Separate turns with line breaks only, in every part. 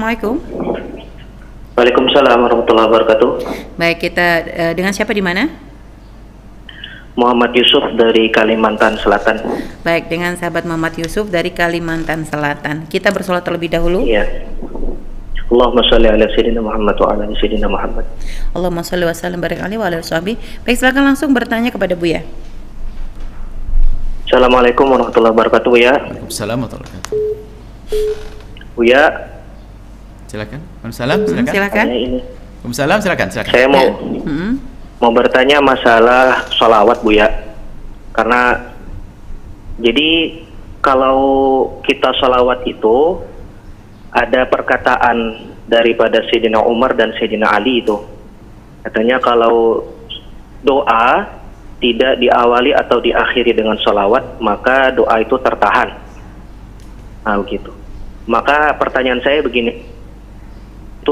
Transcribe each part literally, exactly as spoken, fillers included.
Assalamualaikum.
Waalaikumsalam warahmatullahi wabarakatuh.
Baik, kita uh, dengan siapa di mana?
Muhammad Yusuf dari Kalimantan Selatan.
Baik, dengan sahabat Muhammad Yusuf dari Kalimantan Selatan. Kita bersolat terlebih dahulu.
Iya. Allahumma sholli ala sayyidina Muhammad wa ala ali sayyidina Muhammad.
Allahumma sholli wa sallim barik alaihi wa ala sahbihi. Baik, silakan langsung bertanya kepada Buya.
Assalamualaikum warahmatullahi wabarakatuh, Buya.
Waalaikumsalam warahmatullahi wabarakatuh.
Buya,
Silakan. Waalaikumsalam, silakan.
Hmm, silakan.
tanya ini.
Waalaikumsalam, silakan, silakan.
Saya mau
Hmm.
mau bertanya masalah sholawat, Buya. Karena jadi kalau kita sholawat itu ada perkataan daripada Sayyidina Umar dan Sayyidina Ali itu. Katanya kalau doa tidak diawali atau diakhiri dengan sholawat, maka doa itu tertahan. Nah, begitu. Maka pertanyaan saya begini, itu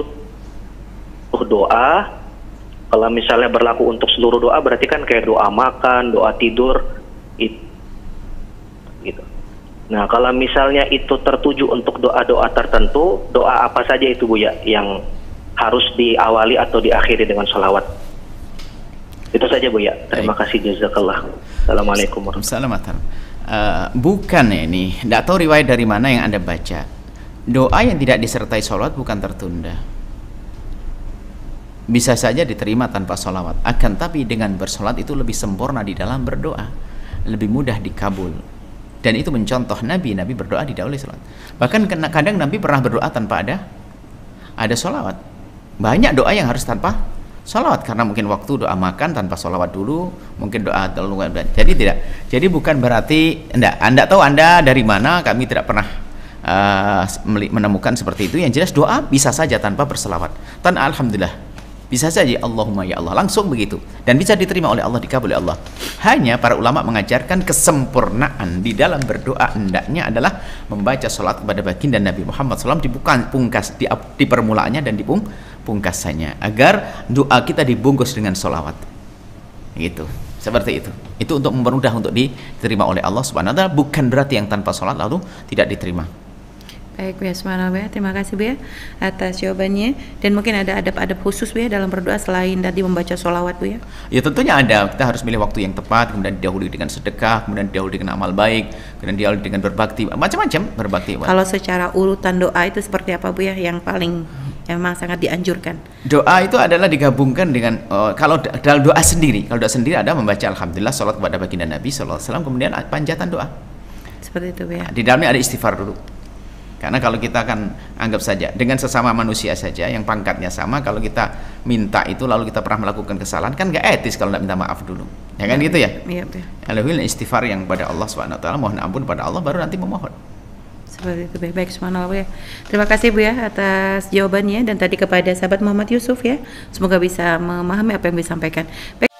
doa, kalau misalnya berlaku untuk seluruh doa, berarti kan kayak doa makan, doa tidur, itu, gitu. Nah, kalau misalnya itu tertuju untuk doa-doa tertentu, doa apa saja itu, Buya, yang harus diawali atau diakhiri dengan sholawat? Itu saja, Buya. Terima
Baik.
kasih, jazakallah. Assalamualaikum warahmatullahi
Waalaikumsalam. Uh, bukan ini, tidak tahu riwayat dari mana yang Anda baca. Doa yang tidak disertai sholat bukan tertunda. Bisa saja diterima tanpa sholawat. Akan tapi dengan bersolat itu lebih sempurna di dalam berdoa, lebih mudah dikabul. Dan itu mencontoh Nabi, Nabi berdoa didahului sholat. Bahkan kadang Nabi pernah berdoa tanpa ada ada sholawat. Banyak doa yang harus tanpa sholawat, karena mungkin waktu doa makan tanpa sholawat dulu, mungkin doa terlalu. Jadi tidak. Jadi bukan berarti anda, anda tahu anda dari mana, kami tidak pernah uh, menemukan seperti itu. Yang jelas doa bisa saja tanpa berselawat. Dan alhamdulillah bisa saja Allahumma ya Allah langsung begitu, dan bisa diterima oleh Allah, dikabul oleh Allah. Hanya para ulama mengajarkan kesempurnaan di dalam berdoa hendaknya adalah membaca salat kepada baginda Nabi Muhammad shallallahu alaihi wasallam di pungkas di, di permulaannya dan di pung, pungkasannya, agar doa kita dibungkus dengan sholawat. Gitu. Seperti itu. Itu untuk mempermudah untuk diterima oleh Allah Subhanahu wa taala, bukan berarti yang tanpa salat lalu tidak diterima.
Baik, Buya, subhanallah, terima kasih, Buya, atas jawabannya. Dan mungkin ada adab-adab khusus, Buya, dalam berdoa selain tadi membaca sholawat, Buya?
Ya tentunya ada. Kita harus milih waktu yang tepat, kemudian didahului dengan sedekah, kemudian didahului dengan amal baik, kemudian didahului dengan berbakti, macam-macam berbakti.
Kalau secara urutan doa itu seperti apa, Buya, yang paling yang memang sangat dianjurkan?
Doa itu adalah digabungkan dengan uh, kalau dalam doa sendiri, kalau doa sendiri ada membaca alhamdulillah, salat kepada baginda Nabi shallallahu alaihi wasallam, kemudian panjatan doa.
Seperti itu, Buya.
Di dalamnya ada istighfar dulu. Karena kalau kita akan anggap saja dengan sesama manusia saja yang pangkatnya sama, kalau kita minta itu lalu kita pernah melakukan kesalahan, kan nggak etis kalau tidak minta maaf dulu, ya kan, ya, gitu ya.
Iya, Buya.
Alhamdulillah istighfar yang pada Allah subhanahu wa taala, mohon ampun pada Allah, baru nanti memohon.
Seperti itu, baik, subhanallah, Buya. Terima kasih, Buya, atas jawabannya, dan tadi kepada sahabat Muhammad Yusuf, ya. Semoga bisa memahami apa yang disampaikan. Baik.